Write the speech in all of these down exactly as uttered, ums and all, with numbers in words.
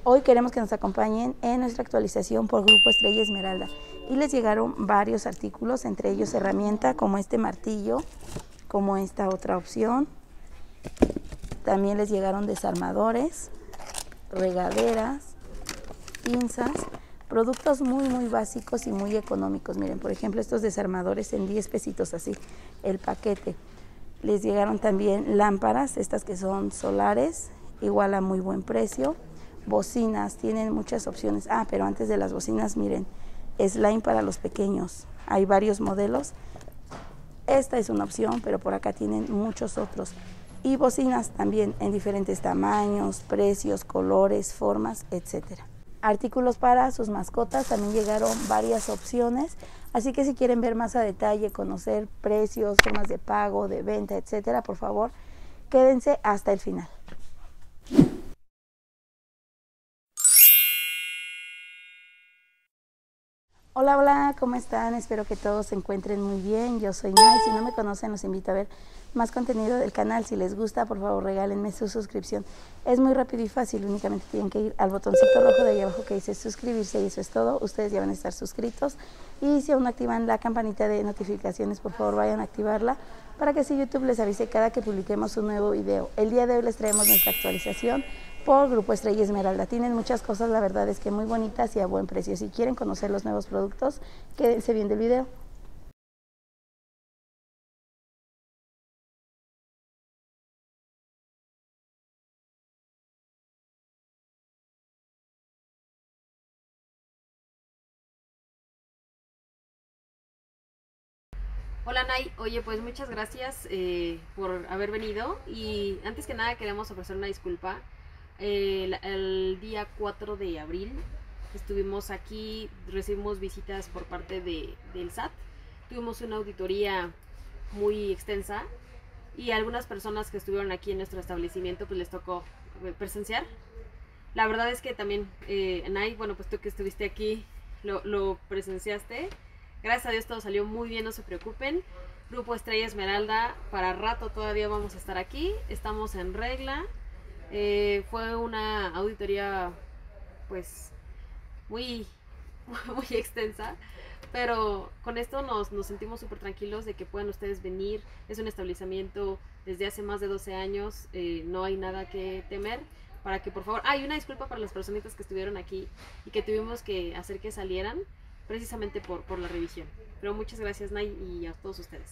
Hoy queremos que nos acompañen en nuestra actualización por Grupo Estrella Esmeralda y les llegaron varios artículos, entre ellos herramienta como este martillo, como esta otra opción. También les llegaron desarmadores, regaderas, pinzas, productos muy muy básicos y muy económicos. Miren, por ejemplo, estos desarmadores en diez pesitos así, el paquete. Les llegaron también lámparas, estas que son solares, igual a muy buen precio. Bocinas, tienen muchas opciones. Ah, pero antes de las bocinas, miren, slime para los pequeños. Hay varios modelos. Esta es una opción, pero por acá tienen muchos otros. Y bocinas también en diferentes tamaños, precios, colores, formas, etcétera. Artículos para sus mascotas, también llegaron varias opciones. Así que si quieren ver más a detalle, conocer precios, formas de pago, de venta, etcétera, por favor, quédense hasta el final. Hola, hola, ¿cómo están? Espero que todos se encuentren muy bien. Yo soy Nay. Si no me conocen, los invito a ver más contenido del canal. Si les gusta, por favor, regálenme su suscripción. Es muy rápido y fácil. Únicamente tienen que ir al botoncito rojo de ahí abajo que dice suscribirse y eso es todo. Ustedes ya van a estar suscritos. Y si aún no activan la campanita de notificaciones, por favor, vayan a activarla para que así YouTube les avise cada que publiquemos un nuevo video. El día de hoy les traemos nuestra actualización por Grupo Estrella Esmeralda. Tienen muchas cosas, la verdad es que muy bonitas y a buen precio. Si quieren conocer los nuevos productos, quédense viendo el video. Hola Nay, oye pues muchas gracias eh, por haber venido y antes que nada queremos ofrecer una disculpa. Eh, el, el día cuatro de abril estuvimos aquí, recibimos visitas por parte de, del S A T, tuvimos una auditoría muy extensa y a algunas personas que estuvieron aquí en nuestro establecimiento pues les tocó presenciar. La verdad es que también eh, Nay, bueno pues tú que estuviste aquí lo, lo presenciaste. Gracias a Dios todo salió muy bien, no se preocupen. Grupo Estrella Esmeralda, para rato todavía vamos a estar aquí, estamos en regla. Eh, fue una auditoría pues muy, muy extensa, pero con esto nos, nos sentimos súper tranquilos de que puedan ustedes venir. Es un establecimiento desde hace más de doce años, eh, no hay nada que temer. Para que por favor, hay ah, una disculpa para las personitas que estuvieron aquí y que tuvimos que hacer que salieran precisamente por, por la revisión. Pero muchas gracias Nay y a todos ustedes.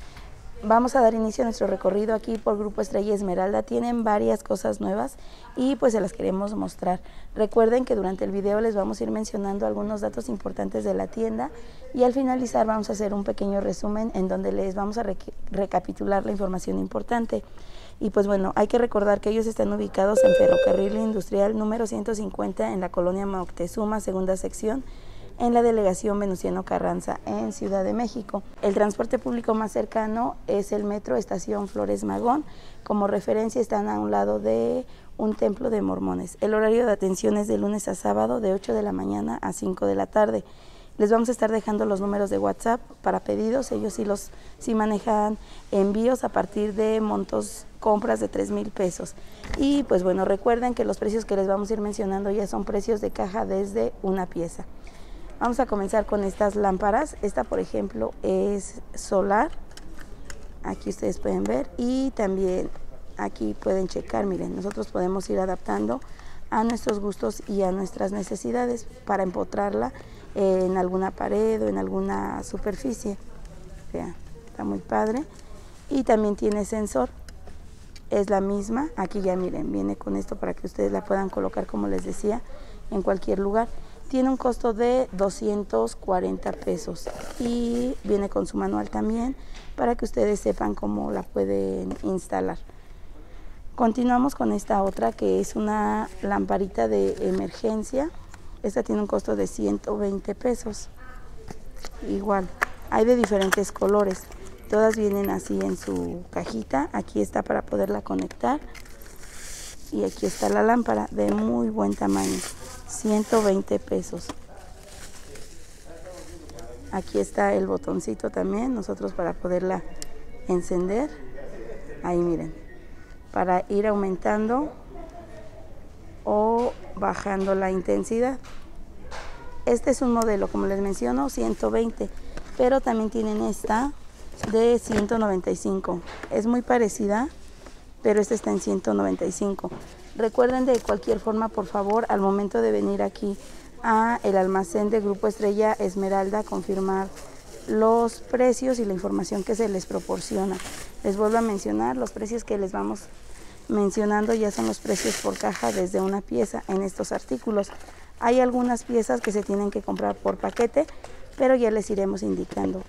Vamos a dar inicio a nuestro recorrido aquí por Grupo Estrella Esmeralda. Tienen varias cosas nuevas y pues se las queremos mostrar. Recuerden que durante el video les vamos a ir mencionando algunos datos importantes de la tienda y al finalizar vamos a hacer un pequeño resumen en donde les vamos a re recapitular la información importante. Y pues bueno, hay que recordar que ellos están ubicados en Ferrocarril Industrial número ciento cincuenta en la colonia Moctezuma, segunda sección, en la delegación Venustiano Carranza en Ciudad de México. El transporte público más cercano es el metro Estación Flores Magón. Como referencia están a un lado de un templo de mormones. El horario de atención es de lunes a sábado de ocho de la mañana a cinco de la tarde. Les vamos a estar dejando los números de WhatsApp para pedidos. Ellos sí, los, sí manejan envíos a partir de montos, compras de tres mil pesos. Y pues bueno, recuerden que los precios que les vamos a ir mencionando ya son precios de caja desde una pieza. Vamos a comenzar con estas lámparas. Esta, por ejemplo, es solar. Aquí ustedes pueden ver. Y también aquí pueden checar. Miren, nosotros podemos ir adaptando a nuestros gustos y a nuestras necesidades para empotrarla en alguna pared o en alguna superficie. Vean, está muy padre. Y también tiene sensor. Es la misma. Aquí ya miren, viene con esto para que ustedes la puedan colocar, como les decía, en cualquier lugar. Tiene un costo de doscientos cuarenta pesos y viene con su manual también para que ustedes sepan cómo la pueden instalar. Continuamos con esta otra que es una lamparita de emergencia. Esta tiene un costo de ciento veinte pesos. Igual, hay de diferentes colores. Todas vienen así en su cajita. Aquí está para poderla conectar. Y aquí está la lámpara de muy buen tamaño. ciento veinte pesos. Aquí está el botoncito también, nosotros para poderla encender. Ahí miren, para ir aumentando o bajando la intensidad. Este es un modelo, como les menciono, ciento veinte, pero también tienen esta de ciento noventa y cinco. Es muy parecida, pero esta está en ciento noventa y cinco. Recuerden de cualquier forma, por favor, al momento de venir aquí a el almacén de Grupo Estrella Esmeralda, confirmar los precios y la información que se les proporciona. Les vuelvo a mencionar, los precios que les vamos mencionando ya son los precios por caja desde una pieza en estos artículos. Hay algunas piezas que se tienen que comprar por paquete, pero ya les iremos indicando.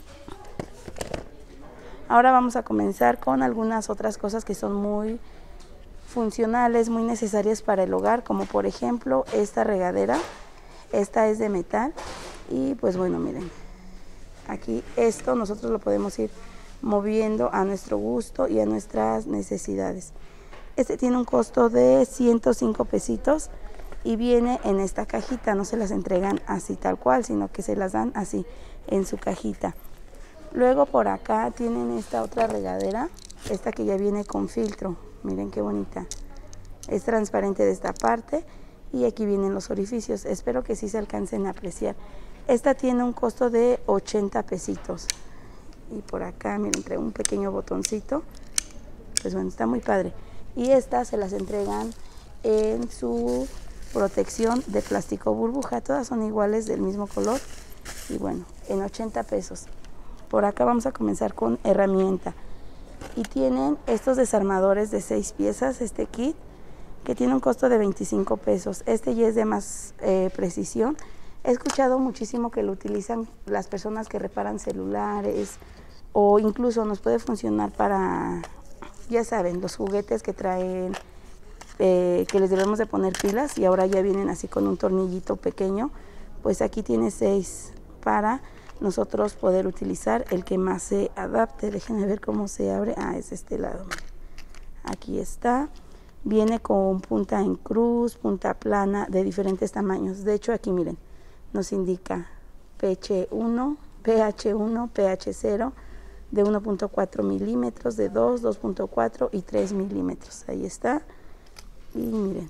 Ahora vamos a comenzar con algunas otras cosas que son muy funcionales, muy necesarias para el hogar, como por ejemplo esta regadera. Esta es de metal y pues bueno, miren, aquí esto nosotros lo podemos ir moviendo a nuestro gusto y a nuestras necesidades. Este tiene un costo de ciento cinco pesitos y viene en esta cajita, no se las entregan así tal cual, sino que se las dan así en su cajita. Luego por acá tienen esta otra regadera, esta que ya viene con filtro, miren qué bonita. Es transparente de esta parte y aquí vienen los orificios, espero que sí se alcancen a apreciar. Esta tiene un costo de ochenta pesitos. Y por acá, miren, trae un pequeño botoncito, pues bueno, está muy padre. Y estas se las entregan en su protección de plástico burbuja, todas son iguales del mismo color y bueno, en ochenta pesos. Por acá vamos a comenzar con herramienta y tienen estos desarmadores de seis piezas, este kit que tiene un costo de veinticinco pesos. Este ya es de más eh, precisión. He escuchado muchísimo que lo utilizan las personas que reparan celulares o incluso nos puede funcionar para, ya saben, los juguetes que traen eh, que les debemos de poner pilas y ahora ya vienen así con un tornillito pequeño. Pues aquí tiene seis para nosotros poder utilizar el que más se adapte. Déjenme ver cómo se abre. Ah, es este lado. Aquí está. Viene con punta en cruz, punta plana de diferentes tamaños. De hecho, aquí miren, nos indica P H uno, P H uno, P H cero, de uno punto cuatro milímetros, de dos, dos punto cuatro y tres milímetros. Ahí está. Y miren.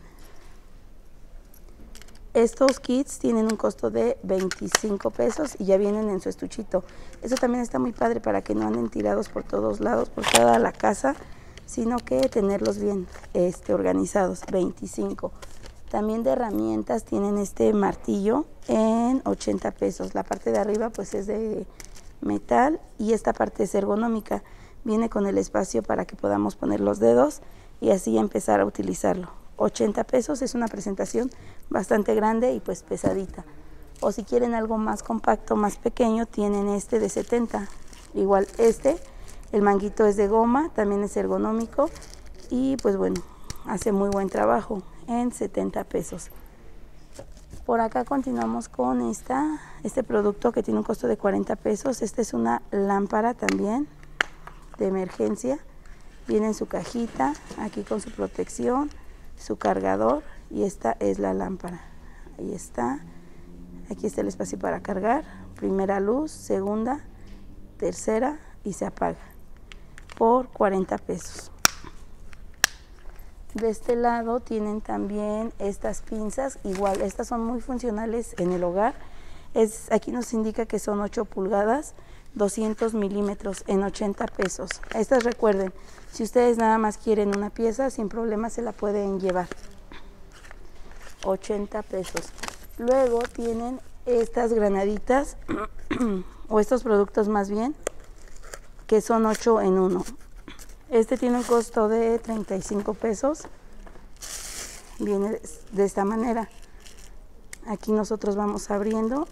Estos kits tienen un costo de veinticinco pesos y ya vienen en su estuchito. Eso también está muy padre para que no anden tirados por todos lados, por toda la casa, sino que tenerlos bien este, organizados. veinticinco. También de herramientas tienen este martillo en ochenta pesos. La parte de arriba pues es de metal y esta parte es ergonómica. Viene con el espacio para que podamos poner los dedos y así empezar a utilizarlo. ochenta pesos, es una presentación bastante grande y pues pesadita. O si quieren algo más compacto, más pequeño, tienen este de setenta. Igual este, el manguito es de goma, también es ergonómico y pues bueno, hace muy buen trabajo en setenta pesos. Por acá continuamos con esta, este producto que tiene un costo de cuarenta pesos. Esta es una lámpara también de emergencia. Viene en su cajita, aquí con su protección, su cargador y esta es la lámpara. Ahí está. Aquí está el espacio para cargar. Primera luz, segunda, tercera y se apaga por cuarenta pesos. De este lado tienen también estas pinzas, igual estas son muy funcionales en el hogar. Es, aquí nos indica que son ocho pulgadas, doscientos milímetros en ochenta pesos. Estas recuerden, si ustedes nada más quieren una pieza, sin problema se la pueden llevar. ochenta pesos. Luego tienen estas granaditas o estos productos más bien, que son ocho en uno. Este tiene un costo de treinta y cinco pesos. Viene de esta manera. Aquí nosotros vamos abriendo.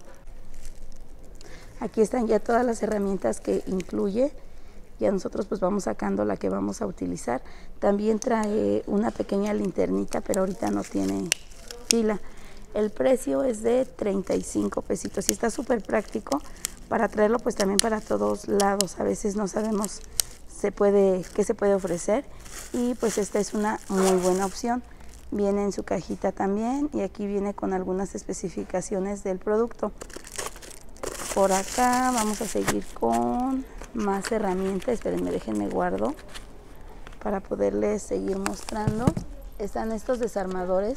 Aquí están ya todas las herramientas que incluye. Ya nosotros pues vamos sacando la que vamos a utilizar. También trae una pequeña linternita, pero ahorita no tiene pila. El precio es de treinta y cinco pesitos y está súper práctico para traerlo pues también para todos lados. A veces no sabemos se puede, qué se puede ofrecer y pues esta es una muy buena opción. Viene en su cajita también y aquí viene con algunas especificaciones del producto. Por acá vamos a seguir con más herramientas. Espérenme, déjenme guardo para poderles seguir mostrando. Están estos desarmadores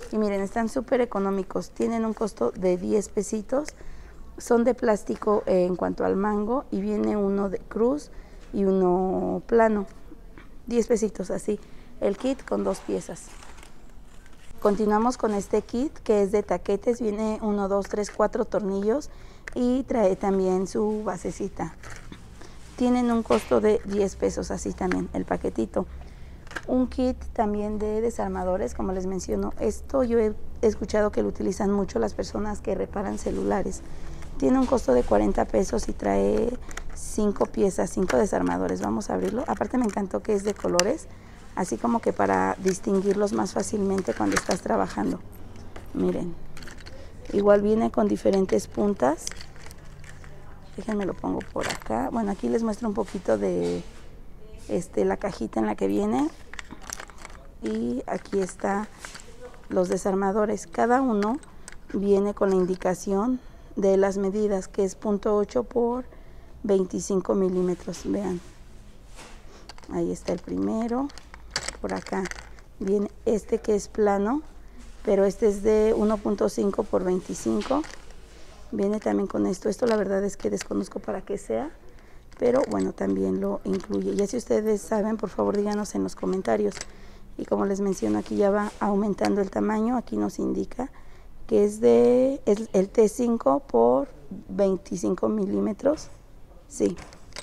Y miren, están súper económicos, tienen un costo de diez pesitos, son de plástico eh, en cuanto al mango, y viene uno de cruz y uno plano, diez pesitos así, el kit con dos piezas. Continuamos con este kit que es de taquetes, viene uno, dos, tres, cuatro tornillos y trae también su basecita. Tienen un costo de diez pesos así también el paquetito. Un kit también de desarmadores, como les menciono, esto yo he escuchado que lo utilizan mucho las personas que reparan celulares. Tiene un costo de cuarenta pesos y trae cinco piezas, cinco desarmadores. Vamos a abrirlo. Aparte me encantó que es de colores, así como que para distinguirlos más fácilmente cuando estás trabajando. Miren, igual viene con diferentes puntas. Déjenme lo pongo por acá. Bueno, aquí les muestro un poquito de este, la cajita en la que viene. Y aquí está los desarmadores. Cada uno viene con la indicación de las medidas, que es punto ocho por veinticinco milímetros. Vean, ahí está el primero. Por acá viene este que es plano, pero este es de uno punto cinco por veinticinco. Viene también con esto. Esto la verdad es que desconozco para qué sea, pero bueno, también lo incluye. Ya si ustedes saben, por favor díganos en los comentarios. Y como les menciono, aquí ya va aumentando el tamaño. Aquí nos indica que es de es el T cinco por veinticinco milímetros. Sí.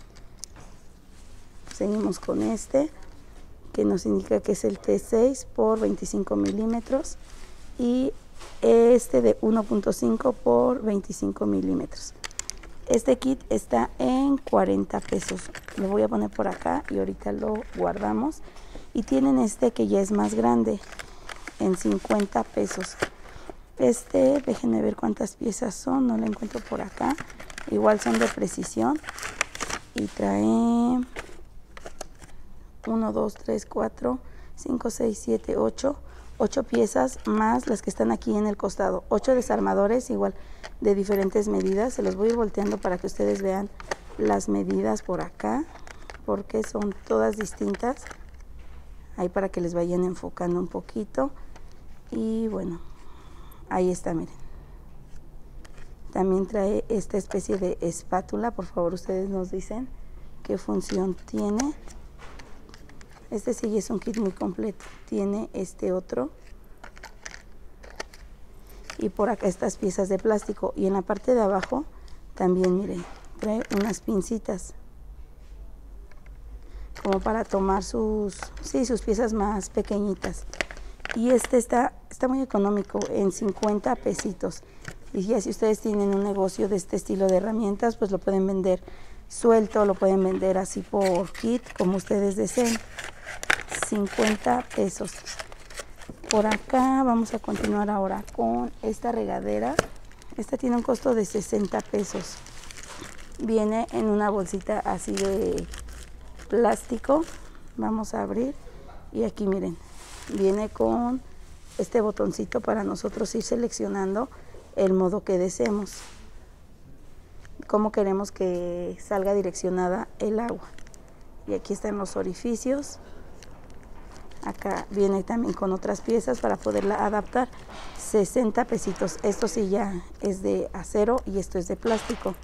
Seguimos con este, que nos indica que es el T seis por veinticinco milímetros. Y este de uno punto cinco por veinticinco milímetros. Este kit está en cuarenta pesos. Lo voy a poner por acá y ahorita lo guardamos. Y tienen este que ya es más grande, en cincuenta pesos. Este, déjenme ver cuántas piezas son, no lo encuentro por acá. Igual son de precisión. Y trae uno, dos, tres, cuatro, cinco, seis, siete, ocho. ocho piezas más las que están aquí en el costado. ocho desarmadores igual de diferentes medidas. Se los voy a ir volteando para que ustedes vean las medidas por acá, porque son todas distintas. Ahí para que les vayan enfocando un poquito. Y bueno, ahí está, miren. También trae esta especie de espátula. Por favor, ustedes nos dicen qué función tiene. Este sí es un kit muy completo. Tiene este otro. Y por acá estas piezas de plástico. Y en la parte de abajo también, miren, trae unas pincitas, como para tomar sus, sí, sus piezas más pequeñitas. Y este está, está muy económico, en cincuenta pesitos. Y ya si ustedes tienen un negocio de este estilo de herramientas, pues lo pueden vender suelto, lo pueden vender así por kit, como ustedes deseen. cincuenta pesos. Por acá vamos a continuar ahora con esta regadera. Esta tiene un costo de sesenta pesos. Viene en una bolsita así de plástico. Vamos a abrir y aquí miren, viene con este botoncito para nosotros ir seleccionando el modo que deseemos, cómo queremos que salga direccionada el agua. Y aquí están los orificios. Acá viene también con otras piezas para poderla adaptar. Sesenta pesitos. Esto sí ya es de acero y esto es de plástico.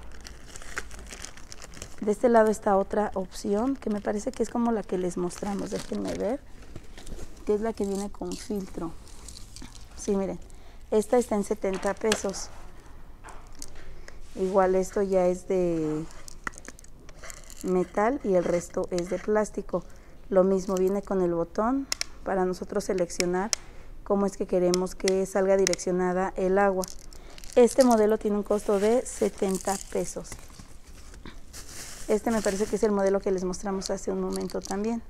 De este lado está otra opción que me parece que es como la que les mostramos. Déjenme ver, que es la que viene con filtro. Sí, miren, esta está en setenta pesos. Igual esto ya es de metal y el resto es de plástico. Lo mismo, viene con el botón para nosotros seleccionar cómo es que queremos que salga direccionada el agua. Este modelo tiene un costo de setenta pesos. Este me parece que es el modelo que les mostramos hace un momento también.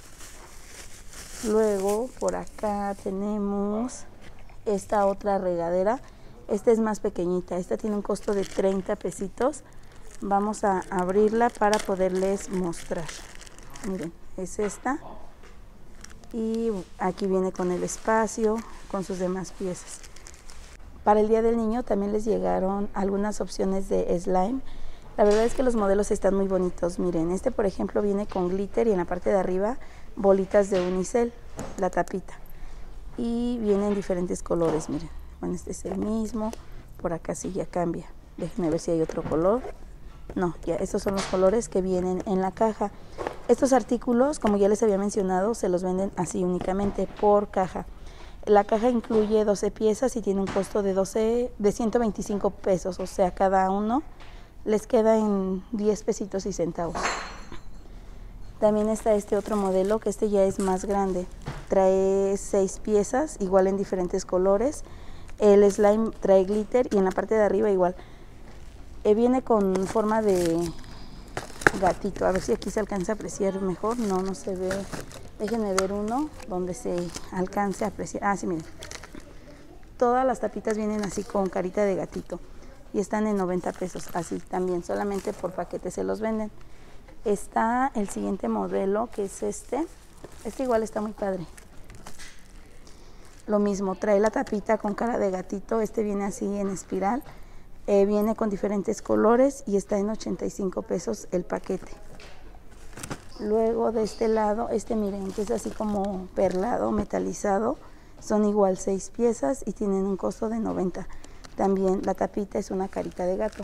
Luego por acá tenemos esta otra regadera. Esta es más pequeñita, esta tiene un costo de treinta pesitos. Vamos a abrirla para poderles mostrar. Miren, es esta. Y aquí viene con el espacio, con sus demás piezas. Para el Día del Niño también les llegaron algunas opciones de slime. La verdad es que los modelos están muy bonitos. Miren, este por ejemplo viene con glitter y en la parte de arriba bolitas de unicel, la tapita. y viene en diferentes colores, miren. Bueno, este es el mismo, por acá sí ya cambia. Déjenme ver si hay otro color. No, ya estos son los colores que vienen en la caja. Estos artículos, como ya les había mencionado, se los venden así únicamente por caja. La caja incluye doce piezas y tiene un costo de, doce, de ciento veinticinco pesos, o sea, cada uno les queda en diez pesitos y centavos. También está este otro modelo, que este ya es más grande. Trae seis piezas, igual en diferentes colores. El slime trae glitter y en la parte de arriba igual. Eh, viene con forma de gatito. A ver si aquí se alcanza a apreciar mejor. No, no se ve. Déjenme ver uno donde se alcance a apreciar. Ah, sí, miren. Todas las tapitas vienen así con carita de gatito. Y están en noventa pesos. Así también, solamente por paquete se los venden. Está el siguiente modelo, que es este. Este igual está muy padre. Lo mismo, trae la tapita con cara de gatito. Este viene así en espiral. Eh, viene con diferentes colores y está en ochenta y cinco pesos el paquete. Luego de este lado, este miren, que es así como perlado, metalizado. Son igual seis piezas y tienen un costo de noventa. También la tapita es una carita de gato.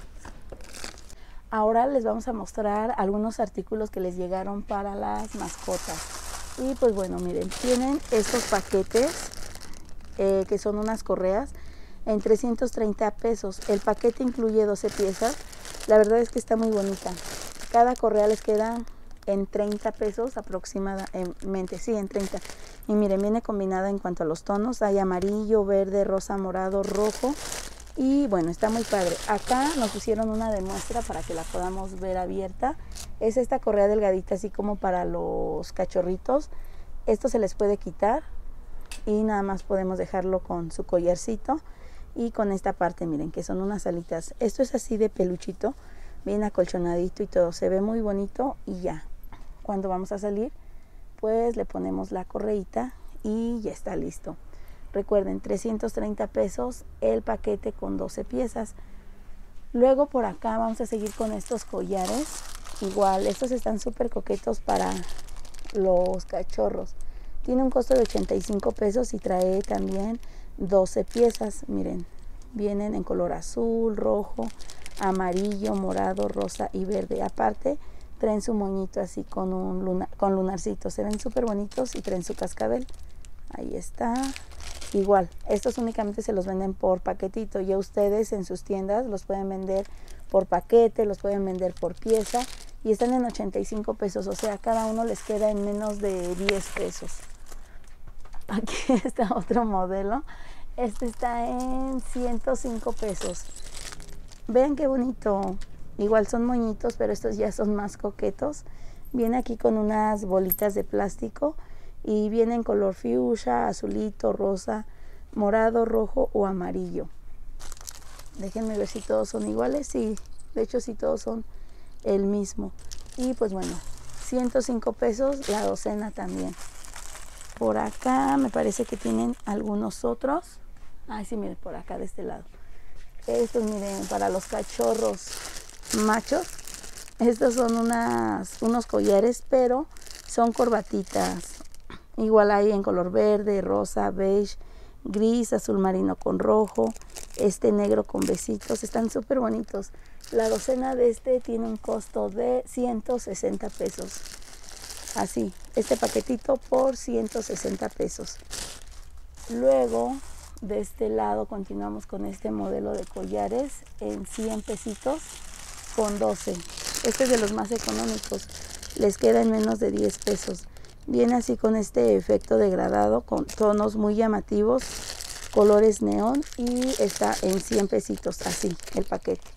Ahora les vamos a mostrar algunos artículos que les llegaron para las mascotas. Y pues bueno, miren, tienen estos paquetes eh, que son unas correas en trescientos treinta pesos. El paquete incluye doce piezas. La verdad es que está muy bonita. Cada correa les queda en treinta pesos aproximadamente. Sí, en treinta. Y miren, viene combinada en cuanto a los tonos. Hay amarillo, verde, rosa, morado, rojo. Y bueno, está muy padre. Acá nos pusieron una de muestra para que la podamos ver abierta. Es esta correa delgadita, así como para los cachorritos. Esto se les puede quitar y nada más podemos dejarlo con su collarcito. Y con esta parte, miren, que son unas alitas. Esto es así de peluchito, bien acolchonadito y todo. Se ve muy bonito y ya. Cuando vamos a salir, pues le ponemos la correíta y ya está listo. Recuerden, trescientos treinta pesos el paquete con doce piezas. Luego por acá vamos a seguir con estos collares. Igual, estos están súper coquetos para los cachorros. Tiene un costo de ochenta y cinco pesos y trae también doce piezas. Miren, vienen en color azul, rojo, amarillo, morado, rosa y verde. Aparte, traen su moñito así con un luna, con lunarcito. Se ven súper bonitos y traen su cascabel. Ahí está. Igual, estos únicamente se los venden por paquetito. Ya ustedes en sus tiendas los pueden vender por paquete, los pueden vender por pieza. Y están en ochenta y cinco pesos, o sea, cada uno les queda en menos de diez pesos. Aquí está otro modelo. Este está en ciento cinco pesos. Vean qué bonito. Igual son moñitos, pero estos ya son más coquetos. Viene aquí con unas bolitas de plástico y viene en color fuchsia, azulito, rosa, morado, rojo o amarillo. Déjenme ver si todos son iguales. Sí, de hecho sí todos son el mismo. Y pues bueno, ciento cinco pesos la docena también. Por acá me parece que tienen algunos otros. Ay, sí, miren, por acá de este lado. Estos, miren, para los cachorros machos. Estos son unas, unos collares, pero son corbatitas. Igual hay en color verde, rosa, beige, gris, azul marino con rojo, este negro con besitos. Están súper bonitos. La docena de este tiene un costo de ciento sesenta pesos. Así, este paquetito por ciento sesenta pesos. Luego, de este lado continuamos con este modelo de collares en cien pesitos con doce. Este es de los más económicos. Les queda en menos de diez pesos. Viene así con este efecto degradado con tonos muy llamativos, colores neón, y está en cien pesitos así el paquete.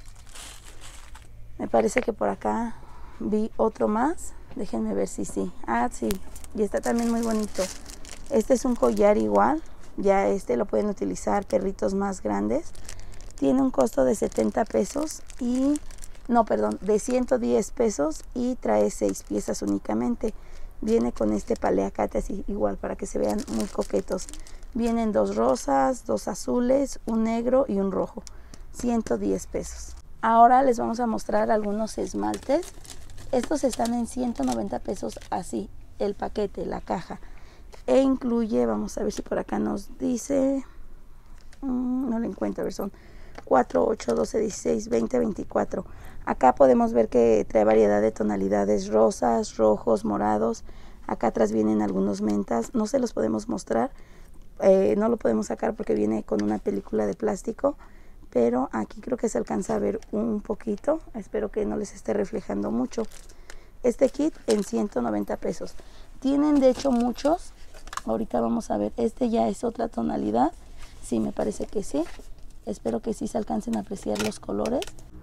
Me parece que por acá vi otro más. Déjenme ver si sí. Ah, sí. Y está también muy bonito. Este es un collar igual. Ya este lo pueden utilizar perritos más grandes. Tiene un costo de setenta pesos y... No, perdón, de ciento diez pesos y trae seis piezas únicamente. Viene con este paliacate así igual para que se vean muy coquetos. Vienen dos rosas, dos azules, un negro y un rojo. ciento diez pesos. Ahora les vamos a mostrar algunos esmaltes. Estos están en ciento noventa pesos así, el paquete, la caja. e incluye, vamos a ver si por acá nos dice, mmm, no lo encuentro, a ver, son cuatro, ocho, doce, dieciséis, veinte, veinticuatro. Acá podemos ver que trae variedad de tonalidades, rosas, rojos, morados. Acá atrás vienen algunos mentas, no se los podemos mostrar, eh, no lo podemos sacar porque viene con una película de plástico, pero aquí creo que se alcanza a ver un poquito, espero que no les esté reflejando mucho. Este kit en ciento noventa pesos. Tienen de hecho muchos, ahorita vamos a ver, este ya es otra tonalidad, sí, me parece que sí, espero que sí se alcancen a apreciar los colores.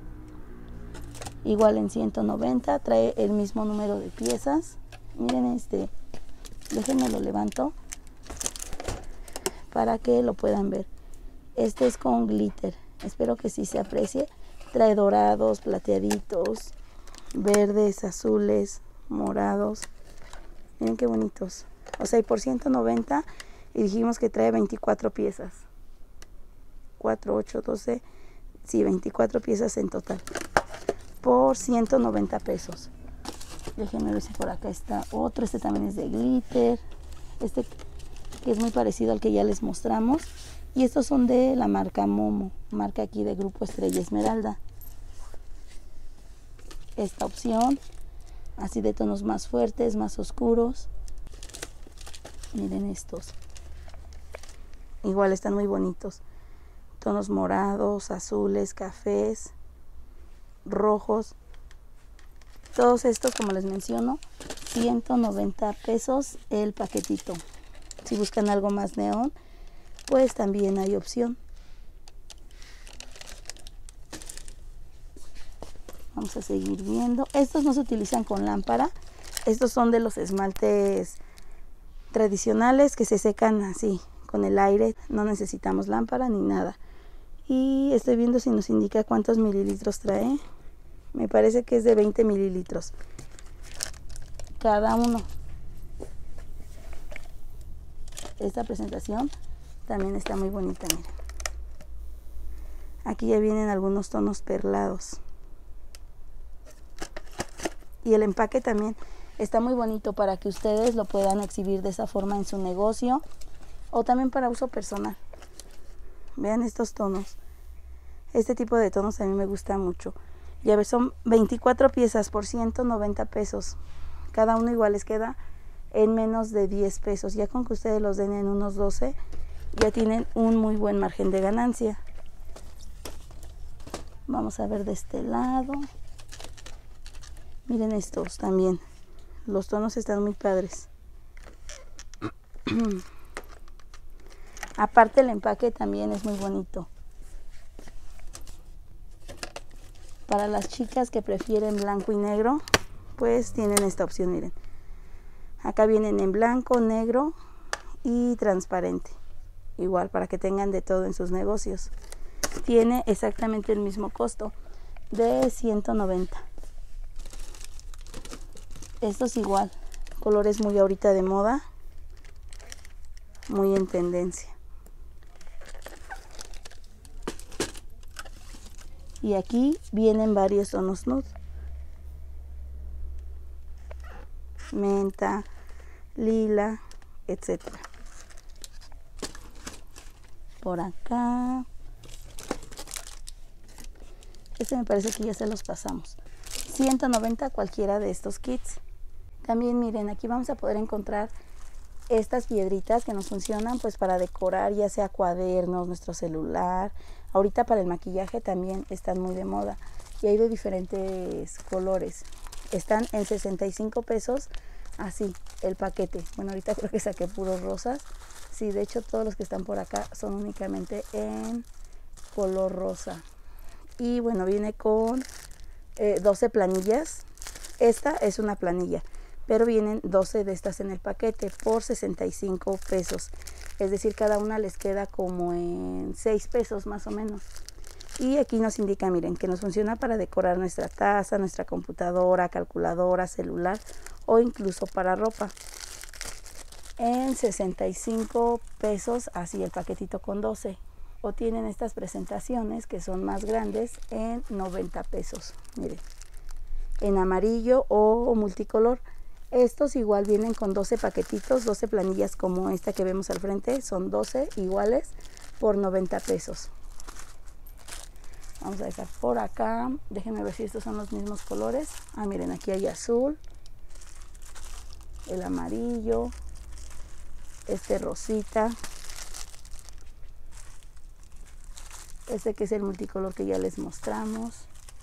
Igual en ciento noventa, trae el mismo número de piezas. Miren este, déjenme lo levanto para que lo puedan ver. Este es con glitter, espero que sí se aprecie. Trae dorados, plateaditos, verdes, azules, morados. Miren qué bonitos. O sea, y por ciento noventa, y dijimos que trae veinticuatro piezas. cuatro, ocho, doce, sí, veinticuatro piezas en total. Por ciento noventa pesos. Déjenme ver si por acá está otro. Este también es de glitter. Este que es muy parecido al que ya les mostramos. Y estos son de la marca Momo, marca aquí de Grupo Estrella Esmeralda. Esta opción, así de tonos más fuertes, más oscuros. Miren estos. Igual están muy bonitos. Tonos morados, azules, cafés, rojos. Todos estos, como les menciono, ciento noventa pesos el paquetito. Si buscan algo más neón, pues también hay opción. Vamos a seguir viendo. Estos no se utilizan con lámpara. Estos son de los esmaltes tradicionales que se secan así, con el aire. No necesitamos lámpara ni nada. Y estoy viendo si nos indica cuántos mililitros trae. Me parece que es de veinte mililitros cada uno. Esta presentación también está muy bonita, miren. Aquí ya vienen algunos tonos perlados. Y el empaque también está muy bonito para que ustedes lo puedan exhibir de esa forma en su negocio o también para uso personal. Vean estos tonos. Este tipo de tonos a mí me gusta mucho. Ya ves, son veinticuatro piezas por ciento noventa pesos. Cada uno igual les queda en menos de diez pesos. Ya con que ustedes los den en unos doce, ya tienen un muy buen margen de ganancia. Vamos a ver de este lado. Miren estos también. Los tonos están muy padres. Aparte el empaque también es muy bonito. Para las chicas que prefieren blanco y negro, pues tienen esta opción, miren. Acá vienen en blanco, negro y transparente. Igual para que tengan de todo en sus negocios. Tiene exactamente el mismo costo de ciento noventa. Estos igual, colores muy ahorita de moda, muy en tendencia. Y aquí vienen varios tonos nude. Menta, lila, etcétera. Por acá. Este me parece que ya se los pasamos. ciento noventa cualquiera de estos kits. También miren, aquí vamos a poder encontrar estas piedritas que nos funcionan pues para decorar ya sea cuadernos, nuestro celular. Ahorita para el maquillaje también están muy de moda y hay de diferentes colores. Están en sesenta y cinco pesos así el paquete. Bueno, ahorita creo que saqué puros rosas. Sí, de hecho todos los que están por acá son únicamente en color rosa. Y bueno, viene con eh, doce planillas. Esta es una planilla, pero vienen doce de estas en el paquete por sesenta y cinco pesos. Es decir, cada una les queda como en seis pesos más o menos. Y aquí nos indica, miren, que nos funciona para decorar nuestra taza, nuestra computadora, calculadora, celular o incluso para ropa. En sesenta y cinco pesos, así el paquetito con doce. O tienen estas presentaciones que son más grandes en noventa pesos. Miren, en amarillo o multicolor. Estos igual vienen con doce paquetitos, doce planillas como esta que vemos al frente, son doce iguales por noventa pesos. Vamos a dejar por acá, déjenme ver si estos son los mismos colores. Ah, miren, aquí hay azul, el amarillo, este rosita, este que es el multicolor que ya les mostramos,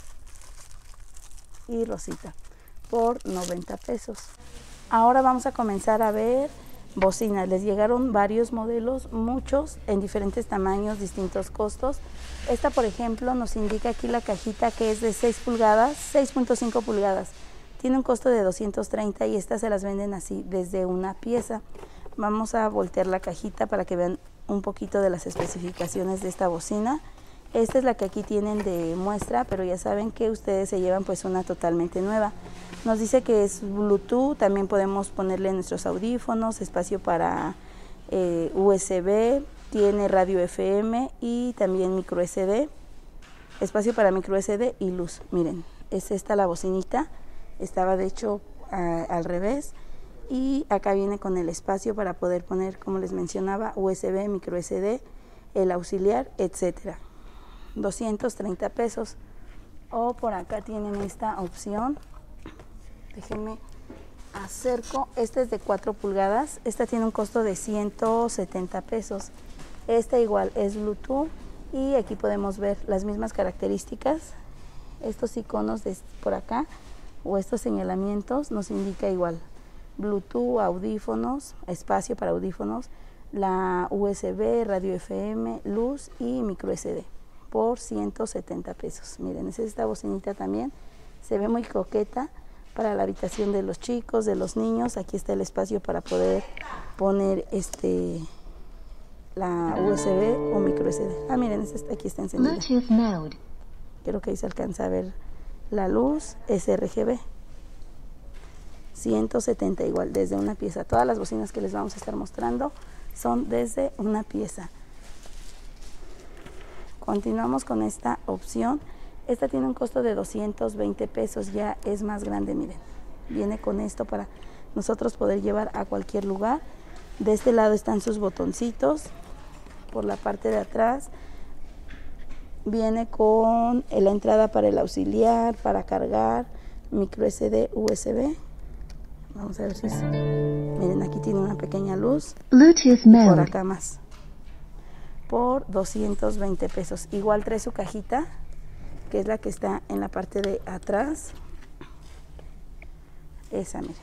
y rosita por noventa pesos. Ahora vamos a comenzar a ver bocinas. Les llegaron varios modelos, muchos en diferentes tamaños, distintos costos. Esta, por ejemplo, nos indica aquí la cajita que es de seis pulgadas, seis punto cinco pulgadas. Tiene un costo de doscientos treinta y estas se las venden así desde una pieza. Vamos a voltear la cajita para que vean un poquito de las especificaciones de esta bocina. Esta es la que aquí tienen de muestra, pero ya saben que ustedes se llevan pues una totalmente nueva. Nos dice que es Bluetooth, también podemos ponerle nuestros audífonos, espacio para eh, U S B, tiene radio F M y también micro S D, espacio para micro S D y luz. Miren, es esta la bocinita, estaba de hecho a, al revés, y acá viene con el espacio para poder poner, como les mencionaba, U S B, micro S D, el auxiliar, etcétera. doscientos treinta pesos. O por acá tienen esta opción, déjenme acerco, esta es de cuatro pulgadas, esta tiene un costo de ciento setenta pesos. Esta igual es Bluetooth y aquí podemos ver las mismas características. Estos iconos de por acá o estos señalamientos nos indica igual Bluetooth, audífonos, espacio para audífonos, la U S B, radio F M, luz y micro S D por ciento setenta pesos. Miren, es esta bocinita también, se ve muy coqueta para la habitación de los chicos, de los niños. Aquí está el espacio para poder poner este la U S B o micro S D. Ah, miren, esta aquí está encendida. Creo que ahí se alcanza a ver la luz, es R G B. ciento setenta igual, desde una pieza. Todas las bocinas que les vamos a estar mostrando son desde una pieza. Continuamos con esta opción. Esta tiene un costo de doscientos veinte pesos, ya es más grande, miren. Viene con esto para nosotros poder llevar a cualquier lugar. De este lado están sus botoncitos. Por la parte de atrás viene con la entrada para el auxiliar, para cargar, micro S D, U S B. Vamos a ver si es... Miren, aquí tiene una pequeña luz. Bluetooth mode. Por acá más. Por doscientos veinte pesos. Igual trae su cajita, que es la que está en la parte de atrás. Esa, miren.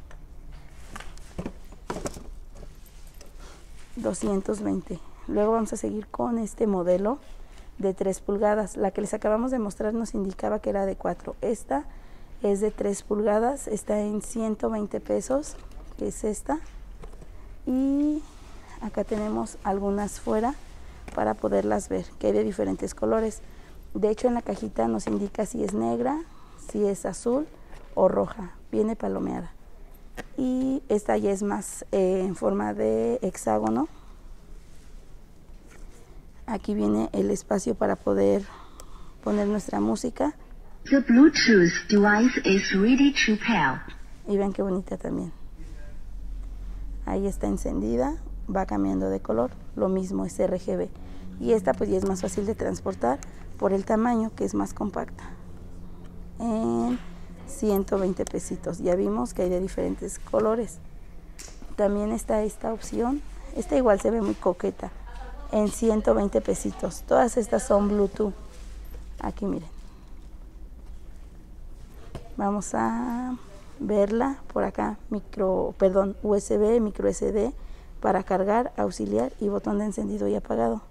doscientos veinte. Luego vamos a seguir con este modelo de tres pulgadas. La que les acabamos de mostrar nos indicaba que era de cuatro. Esta es de tres pulgadas, está en ciento veinte pesos, que es esta. Y acá tenemos algunas fuera para poderlas ver, que hay de diferentes colores. De hecho, en la cajita nos indica si es negra, si es azul o roja, viene palomeada. Y esta ya es más eh, en forma de hexágono. Aquí viene el espacio para poder poner nuestra música. The Bluetooth device is ready to pair. Y ven qué bonita también. Ahí está encendida, va cambiando de color, lo mismo es R G B. Y esta pues ya es más fácil de transportar por el tamaño, que es más compacta. En ciento veinte pesitos. Ya vimos que hay de diferentes colores. También está esta opción. Esta igual se ve muy coqueta. En ciento veinte pesitos. Todas estas son Bluetooth. Aquí miren. Vamos a verla por acá. Micro, perdón, U S B, micro S D para cargar, auxiliar y botón de encendido y apagado.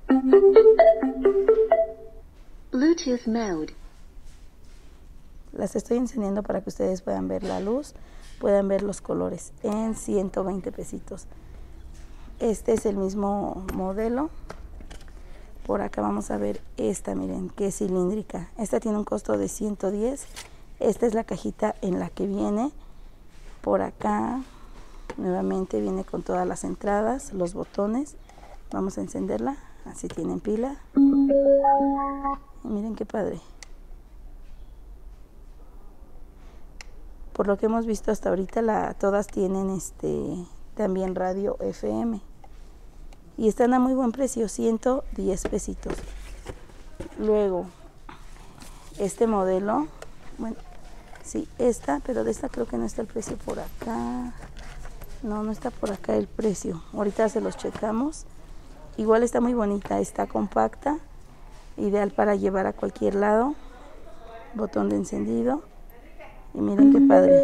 Bluetooth mode. Las estoy encendiendo para que ustedes puedan ver la luz, puedan ver los colores en ciento veinte pesitos. Este es el mismo modelo. Por acá vamos a ver esta, miren, que es cilíndrica. Esta tiene un costo de ciento diez. Esta es la cajita en la que viene. Por acá nuevamente viene con todas las entradas, los botones. Vamos a encenderla, así tienen pila. Y miren qué padre. por lo que hemos visto hasta ahorita, la, todas tienen este también radio F M. Y están a muy buen precio, ciento diez pesitos. Luego, este modelo, bueno, sí, esta, pero de esta creo que no está el precio por acá. No, no está por acá el precio. Ahorita se los checamos. Igual está muy bonita, está compacta, ideal para llevar a cualquier lado. Botón de encendido. Y miren qué padre.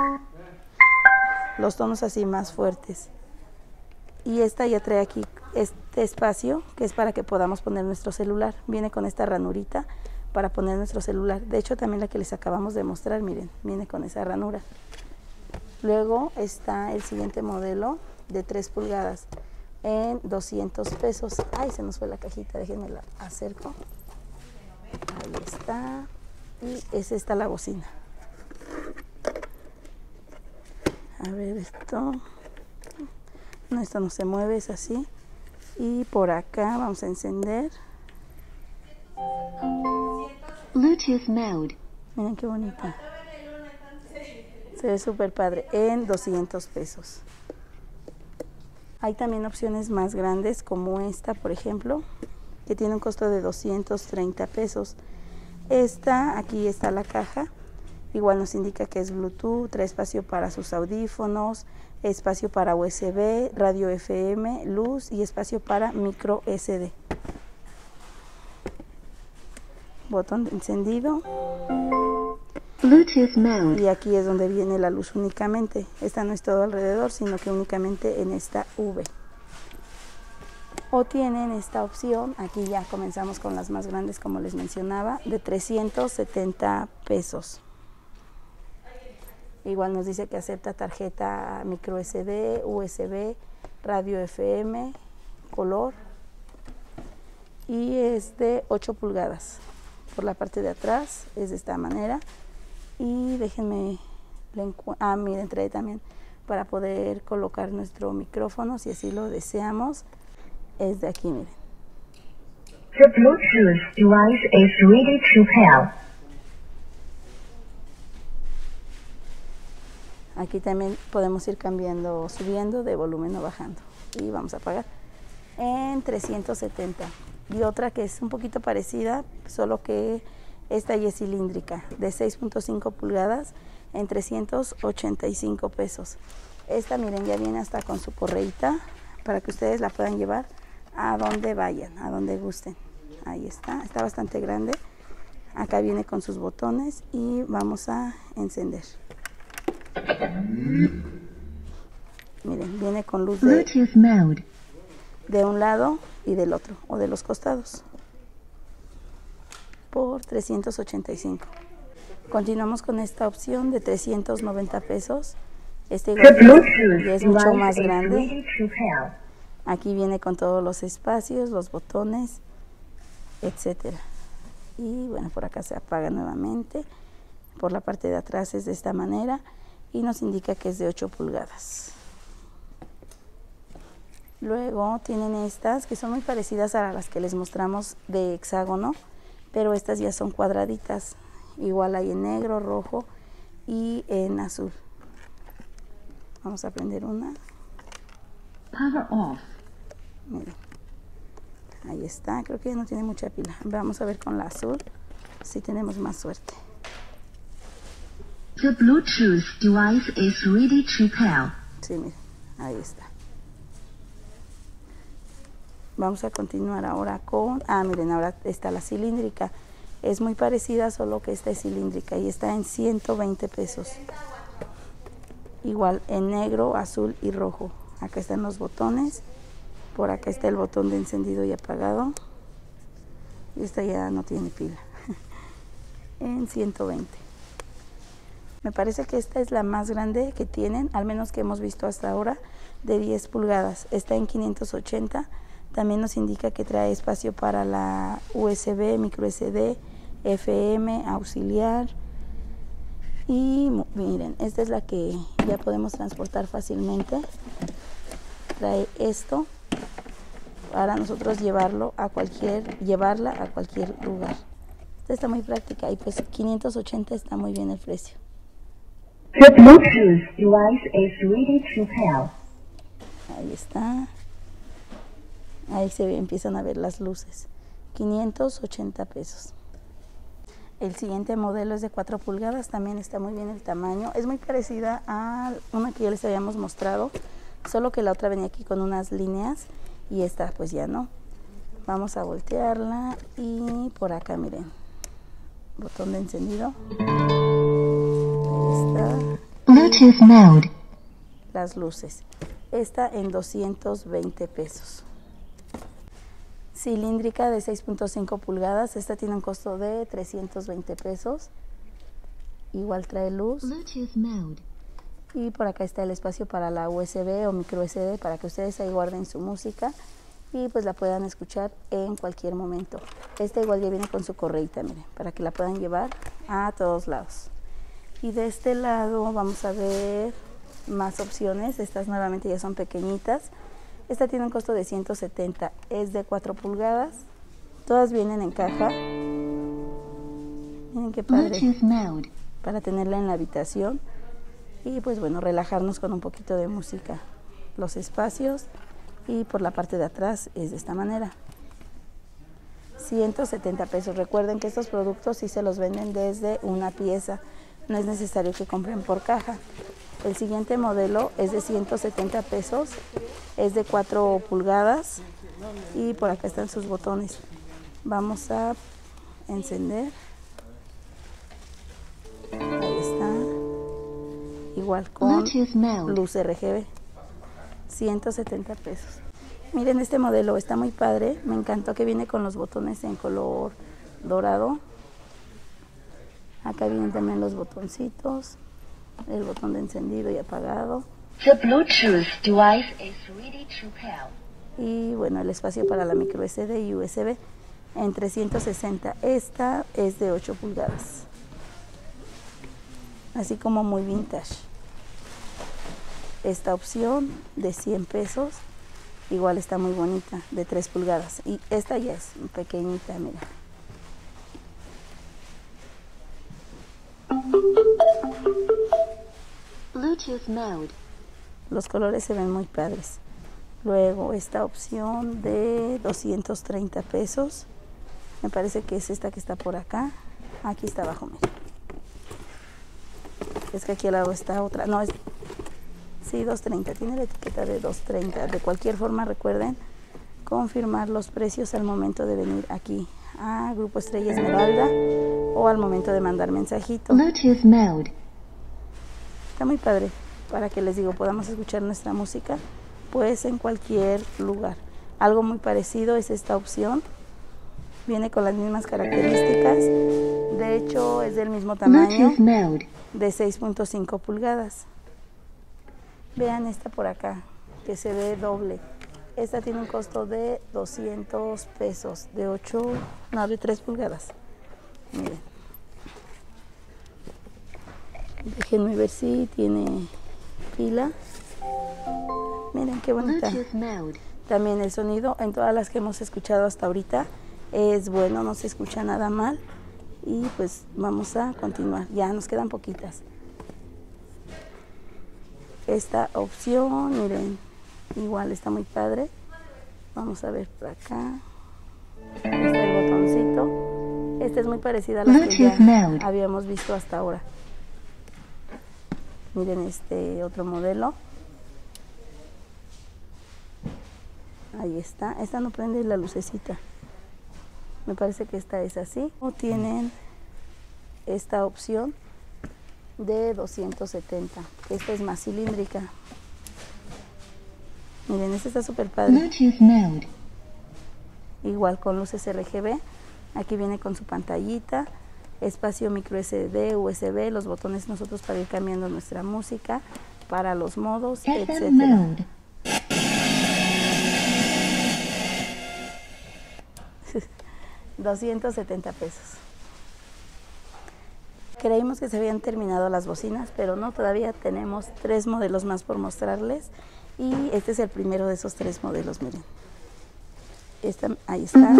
Los tonos así más fuertes. Y esta ya trae aquí este espacio que es para que podamos poner nuestro celular. Viene con esta ranurita para poner nuestro celular. De hecho, también la que les acabamos de mostrar, miren, viene con esa ranura. Luego está el siguiente modelo de tres pulgadas en doscientos pesos. Ay, se nos fue la cajita, déjenme la acerco. Ahí está. Y es esta la bocina. A ver, esto. No, esto no se mueve, es así. Y por acá vamos a encender. Bluetooth mode. Miren qué bonita. Se ve súper padre. En doscientos pesos. Hay también opciones más grandes como esta, por ejemplo, que tiene un costo de doscientos treinta pesos. Esta, aquí está la caja. Igual nos indica que es Bluetooth, trae espacio para sus audífonos, espacio para U S B, radio F M, luz y espacio para micro S D. Botón de encendido. Bluetooth mode. Y aquí es donde viene la luz únicamente. Esta no es todo alrededor, sino que únicamente en esta V. O tienen esta opción, aquí ya comenzamos con las más grandes como les mencionaba, de trescientos setenta pesos. Igual nos dice que acepta tarjeta micro S D, U S B, radio F M, color y es de ocho pulgadas. Por la parte de atrás es de esta manera y déjenme, ah miren, trae también para poder colocar nuestro micrófono si así lo deseamos, es de aquí, miren. The Bluetooth device is ready to pair. Aquí también podemos ir cambiando, subiendo de volumen o bajando. Y vamos a pagar en trescientos setenta. Y otra que es un poquito parecida, solo que esta ya es cilíndrica, de seis punto cinco pulgadas en trescientos ochenta y cinco pesos. Esta, miren, ya viene hasta con su correíta para que ustedes la puedan llevar a donde vayan, a donde gusten. Ahí está, está bastante grande. Acá viene con sus botones y vamos a encender. Miren, viene con luz de, Bluetooth mode. de un lado y del otro, o de los costados, por trescientos ochenta y cinco. Continuamos con esta opción de trescientos noventa pesos. Este igual ya es mucho más grande. Aquí viene con todos los espacios, los botones, etcétera. Y bueno, por acá se apaga nuevamente. Por la parte de atrás es de esta manera y nos indica que es de ocho pulgadas. Luego tienen estas que son muy parecidas a las que les mostramos de hexágono, pero estas ya son cuadraditas. Igual hay en negro, rojo y en azul. Vamos a prender una. Power off. Miren, ahí está, creo que ya no tiene mucha pila. Vamos a ver con la azul si tenemos más suerte. The Bluetooth device is ready to pair. Sí, miren, ahí está. Vamos a continuar ahora con, ah, miren, ahora está la cilíndrica. Es muy parecida, solo que esta es cilíndrica y está en ciento veinte pesos. Igual en negro, azul y rojo. Acá están los botones. Por acá está el botón de encendido y apagado. Y esta ya no tiene pila. En ciento veinte. Me parece que esta es la más grande que tienen, al menos que hemos visto hasta ahora, de diez pulgadas. Está en quinientos ochenta. También nos indica que trae espacio para la U S B, micro S D, F M, auxiliar. Y miren, esta es la que ya podemos transportar fácilmente. Trae esto para nosotros llevarlo a cualquier, llevarla a cualquier lugar. Esta está muy práctica y pues quinientos ochenta está muy bien el precio. The Bluetooth device is ready to pair. Ahí está. Ahí se ve, empiezan a ver las luces. quinientos ochenta pesos. El siguiente modelo es de cuatro pulgadas, también está muy bien el tamaño. Es muy parecida a una que ya les habíamos mostrado, solo que la otra venía aquí con unas líneas y esta pues ya no. Vamos a voltearla y por acá miren, botón de encendido. Ahí está. Bluetooth mode. Las luces. Esta en doscientos veinte pesos. Cilíndrica de seis punto cinco pulgadas. Esta tiene un costo de trescientos veinte pesos. Igual trae luz. Bluetooth mode. Y por acá está el espacio para la U S B o micro S D para que ustedes ahí guarden su música y pues la puedan escuchar en cualquier momento. Esta igual ya viene con su correita, miren, para que la puedan llevar a todos lados. Y de este lado vamos a ver más opciones. Estas nuevamente ya son pequeñitas. Esta tiene un costo de ciento setenta, es de cuatro pulgadas, todas vienen en caja. Miren qué padre, para tenerla en la habitación y pues bueno, relajarnos con un poquito de música. Los espacios y por la parte de atrás es de esta manera. ciento setenta pesos, recuerden que estos productos sí se los venden desde una pieza, no es necesario que compren por caja. El siguiente modelo es de ciento setenta pesos, es de cuatro pulgadas y por acá están sus botones. Vamos a encender. Ahí está. Igual con luz R G B. ciento setenta pesos. Miren, este modelo está muy padre. Me encantó que viene con los botones en color dorado. Acá vienen también los botoncitos. El botón de encendido y apagado. The Bluetooth device is ready to pair. Y bueno, el espacio para la micro S D y U S B en trescientos sesenta. Esta es de ocho pulgadas. Así como muy vintage. Esta opción de cien pesos. Igual está muy bonita, de tres pulgadas. Y esta ya es pequeñita, mira. Bluetooth mode. Los colores se ven muy padres. Luego esta opción de doscientos treinta pesos. Me parece que es esta que está por acá. Aquí está abajo, mira. Es que aquí al lado está otra. No, es... Sí, doscientos treinta. Tiene la etiqueta de doscientos treinta. De cualquier forma, recuerden confirmar los precios al momento de venir aquí a Grupo Estrella Esmeralda o al momento de mandar mensajito. Bluetooth mode. Está muy padre, para que les digo, podamos escuchar nuestra música pues en cualquier lugar. Algo muy parecido es esta opción, viene con las mismas características, de hecho es del mismo tamaño, de seis punto cinco pulgadas. Vean esta por acá, que se ve doble. Esta tiene un costo de doscientos pesos, de ocho, no, de tres pulgadas. Miren. Déjenme ver si tiene pila. Miren qué bonita. También el sonido en todas las que hemos escuchado hasta ahorita es bueno, no se escucha nada mal. Y pues vamos a continuar. Ya nos quedan poquitas. Esta opción, miren, igual está muy padre. Vamos a ver por acá. Está el botoncito. Esta es muy parecida a la que ya habíamos visto hasta ahora. Miren este otro modelo. Ahí está. Esta no prende la lucecita. Me parece que esta es así. O tienen esta opción de doscientos setenta. Esta es más cilíndrica. Miren, esta está súper padre. Igual con luces R G B. Aquí viene con su pantallita. Espacio micro S D, U S B, los botones nosotros para ir cambiando nuestra música, para los modos, etcétera. doscientos setenta pesos. Creímos que se habían terminado las bocinas, pero no, todavía tenemos tres modelos más por mostrarles y este es el primero de esos tres modelos, miren. Esta, ahí está.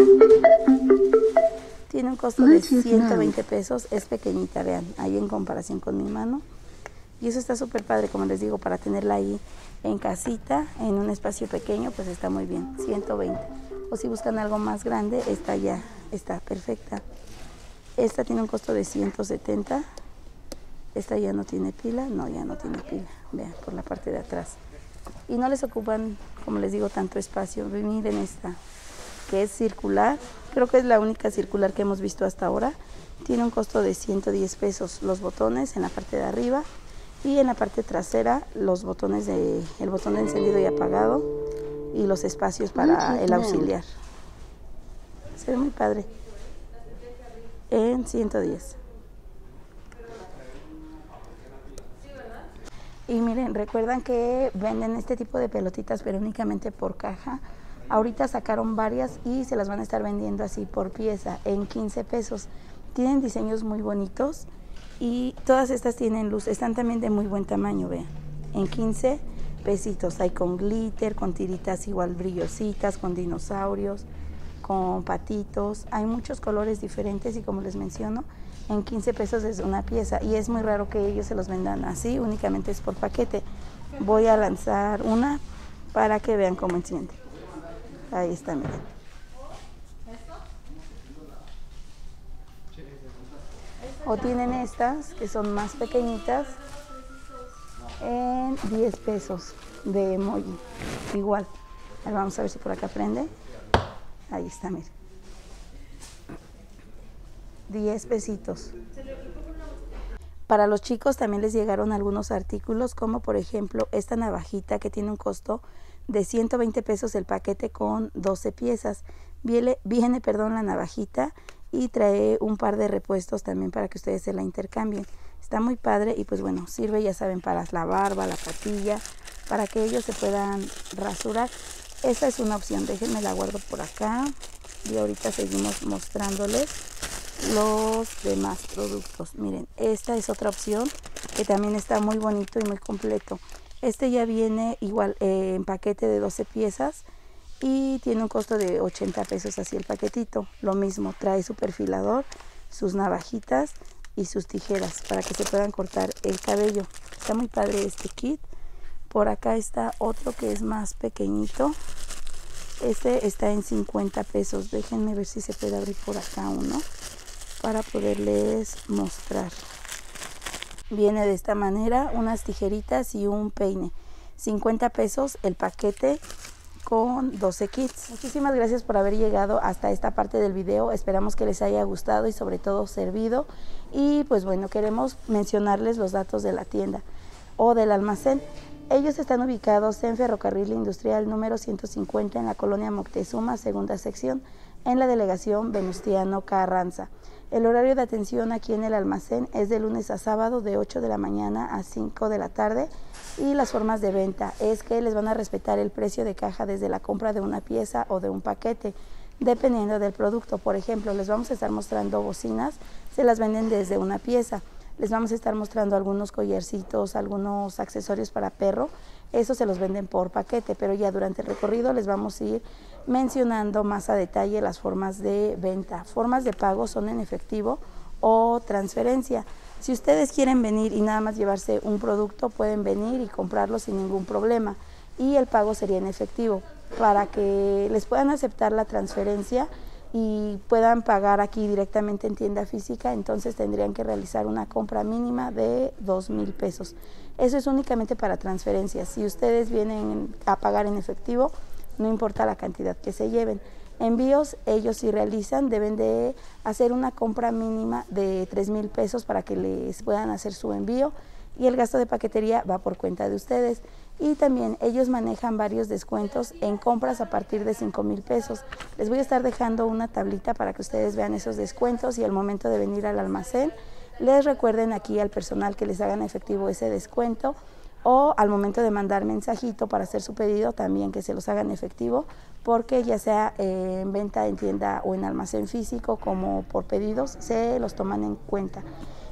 Tiene un costo de ciento veinte pesos, es pequeñita, vean, ahí en comparación con mi mano. Y eso está súper padre, como les digo, para tenerla ahí en casita, en un espacio pequeño, pues está muy bien, ciento veinte. O si buscan algo más grande, esta ya está perfecta. Esta tiene un costo de ciento setenta. Esta ya no tiene pila, no, ya no tiene pila. Vean, por la parte de atrás. Y no les ocupan, como les digo, tanto espacio. Miren esta, que es circular. Creo que es la única circular que hemos visto hasta ahora. Tiene un costo de ciento diez pesos. Los botones en la parte de arriba. Y en la parte trasera los botones de el botón de encendido y apagado y los espacios para el auxiliar. Se ve muy padre. En ciento diez. Y miren, recuerdan que venden este tipo de pelotitas pero únicamente por caja. Ahorita sacaron varias y se las van a estar vendiendo así por pieza en quince pesos. Tienen diseños muy bonitos. Y todas estas tienen luz, están también de muy buen tamaño, vean, en quince pesitos. Hay con glitter, con tiritas igual brillositas, con dinosaurios, con patitos. Hay muchos colores diferentes y como les menciono, en quince pesos es una pieza. Y es muy raro que ellos se los vendan así, únicamente es por paquete. Voy a lanzar una para que vean cómo enciende. Ahí está, miren. O tienen estas que son más pequeñitas en diez pesos de emoji. Igual. Ahí vamos a ver si por acá prende. Ahí está, miren. diez pesitos. Para los chicos también les llegaron algunos artículos, como por ejemplo esta navajita que tiene un costo de ciento veinte pesos el paquete con doce piezas. Viene, viene perdón, la navajita y trae un par de repuestos también para que ustedes se la intercambien. Está muy padre y pues bueno, sirve, ya saben, para la barba, la patilla, para que ellos se puedan rasurar. Esta es una opción, déjenme la guardo por acá y ahorita seguimos mostrándoles los demás productos. Miren, esta es otra opción que también está muy bonito y muy completo. Este ya viene igual eh, en paquete de doce piezas y tiene un costo de ochenta pesos así el paquetito. Lo mismo, trae su perfilador, sus navajitas y sus tijeras para que se puedan cortar el cabello. Está muy padre este kit. Por acá está otro que es más pequeñito. Este está en cincuenta pesos. Déjenme ver si se puede abrir por acá uno para poderles mostrar. Viene de esta manera, unas tijeritas y un peine. cincuenta pesos el paquete con doce kits. Muchísimas gracias por haber llegado hasta esta parte del video. Esperamos que les haya gustado y sobre todo servido. Y pues bueno, queremos mencionarles los datos de la tienda o del almacén. Ellos están ubicados en Ferrocarril Industrial número ciento cincuenta en la colonia Moctezuma, segunda sección, en la delegación Venustiano Carranza. El horario de atención aquí en el almacén es de lunes a sábado de ocho de la mañana a cinco de la tarde. Y las formas de venta es que les van a respetar el precio de caja desde la compra de una pieza o de un paquete, dependiendo del producto. Por ejemplo, les vamos a estar mostrando bocinas, se las venden desde una pieza. Les vamos a estar mostrando algunos collarcitos, algunos accesorios para perro, eso se los venden por paquete, pero ya durante el recorrido les vamos a ir mencionando más a detalle las formas de venta. Formas de pago son en efectivo o transferencia. Si ustedes quieren venir y nada más llevarse un producto, pueden venir y comprarlo sin ningún problema y el pago sería en efectivo. Para que les puedan aceptar la transferencia y puedan pagar aquí directamente en tienda física, entonces tendrían que realizar una compra mínima de dos mil pesos. Eso es únicamente para transferencias. Si ustedes vienen a pagar en efectivo, no importa la cantidad que se lleven. Envíos, ellos si realizan, deben de hacer una compra mínima de tres mil pesos para que les puedan hacer su envío y el gasto de paquetería va por cuenta de ustedes. Y también ellos manejan varios descuentos en compras a partir de cinco mil pesos. Les voy a estar dejando una tablita para que ustedes vean esos descuentos y al momento de venir al almacén les recuerden aquí al personal que les hagan efectivo ese descuento, o al momento de mandar mensajito para hacer su pedido también que se los hagan efectivo, porque ya sea eh, en venta en tienda o en almacén físico como por pedidos se los toman en cuenta.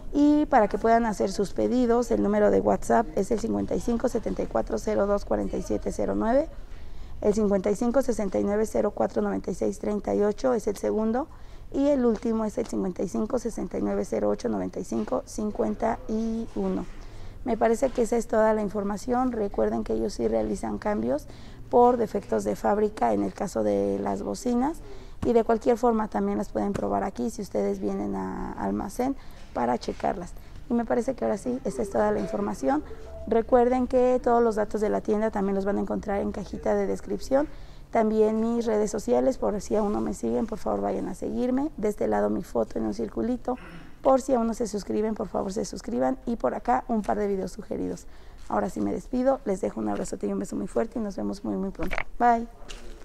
Y para que puedan hacer sus pedidos, el número de WhatsApp es el cincuenta y cinco, setenta y cuatro, cero dos, cuarenta y siete cero nueve, el cincuenta y cinco, sesenta y nueve, cero cuatro, noventa y seis, treinta y ocho es el segundo, y el último es el cincuenta y cinco, sesenta y nueve, cero ocho, noventa y cinco, cincuenta y uno. Me parece que esa es toda la información. Recuerden que ellos sí realizan cambios por defectos de fábrica en el caso de las bocinas, y de cualquier forma también las pueden probar aquí si ustedes vienen a almacén para checarlas. Y me parece que ahora sí, esa es toda la información. Recuerden que todos los datos de la tienda también los van a encontrar en cajita de descripción. También mis redes sociales, por si aún no me siguen, por favor vayan a seguirme. De este lado mi foto en un circulito. Por si aún no se suscriben, por favor se suscriban. Y por acá un par de videos sugeridos. Ahora sí me despido, les dejo un abrazote y un beso muy fuerte y nos vemos muy muy pronto. Bye.